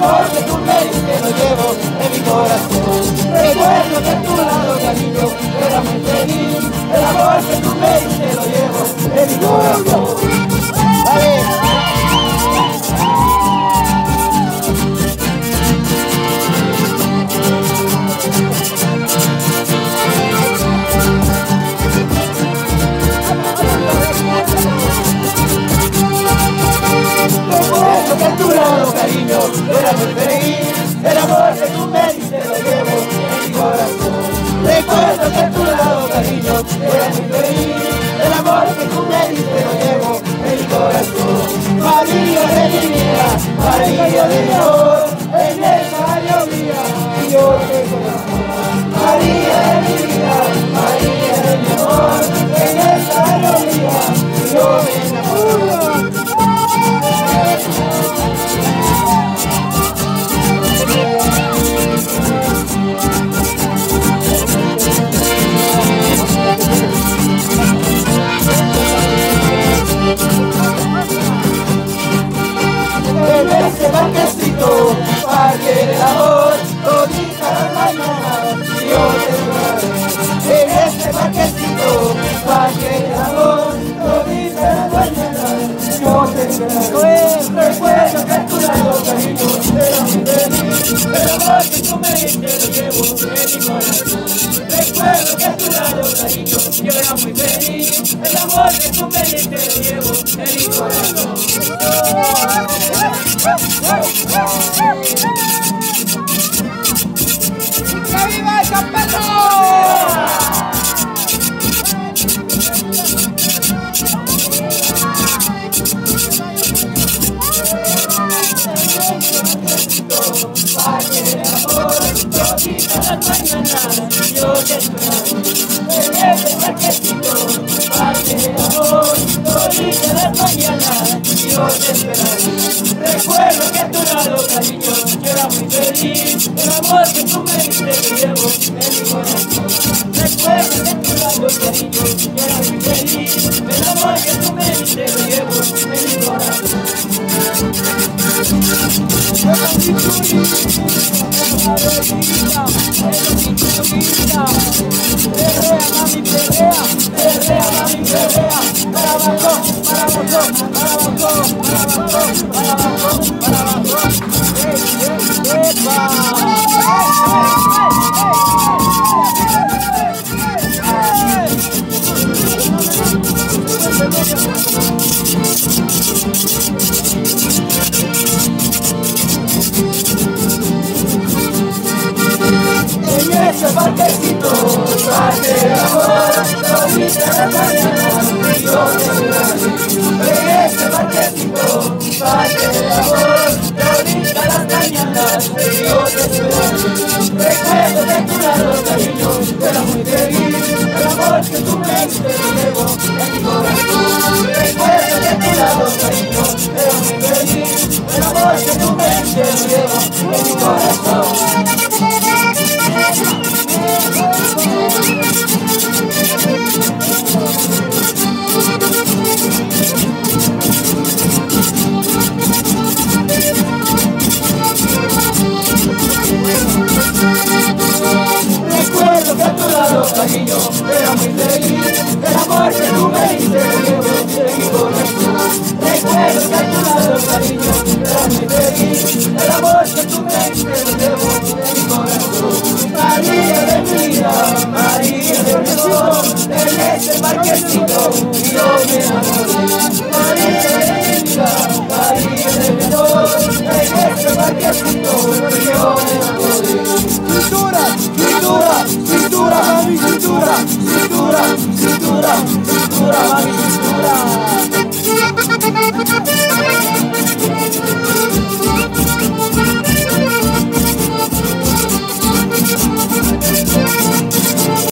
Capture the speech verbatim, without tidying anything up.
amor que tú me diste lo llevo en mi corazón. Recuerdo que a tu lado, cariño, era muy feliz. El amor que tú me diste lo llevo en mi corazón. ¡Dale! Recuerdo que a tu lado, cariño, era muy feliz. El amor que tú me diste lo llevo en mi corazón. Recuerdo que a tu lado, cariño, era muy feliz. El amor que tú me diste lo llevo en mi corazón. María de mi vida, María de mi amor, en esa llovía y yo te corazón. María de mi vida, María de mi amor, en esa llovía y yo me enamoro. En ese parquecito, parque del amor, todita la mañana, yo te esperaré. En ese parquecito, parque del amor, todita la mañana, yo te esperaré. Recuerdo que a tu lado, cariño, era muy feliz. El amor que tú me diste lo llevo en mi corazón. Recuerdo que a tu lado, cariño, yo era muy feliz. El amor que tú me diste lo llevo en mi corazón. ¡Que viva San Pedro! Parque del amor, todita las mañanas, yo te esperaré. En ese parquecito, parque del amor, todita las mañanas, yo te esperaré. Recuerdo que a tu lado, cariño, yo era muy feliz. El amor que tú me diste lo llevo en mi corazón. Recuerdo que a tu lado, cariño, yo era muy feliz. El amor que tú me diste lo llevo en mi corazón. Perrea, mami, perrea, perrea, mami, perrea, para abajo, para abajo.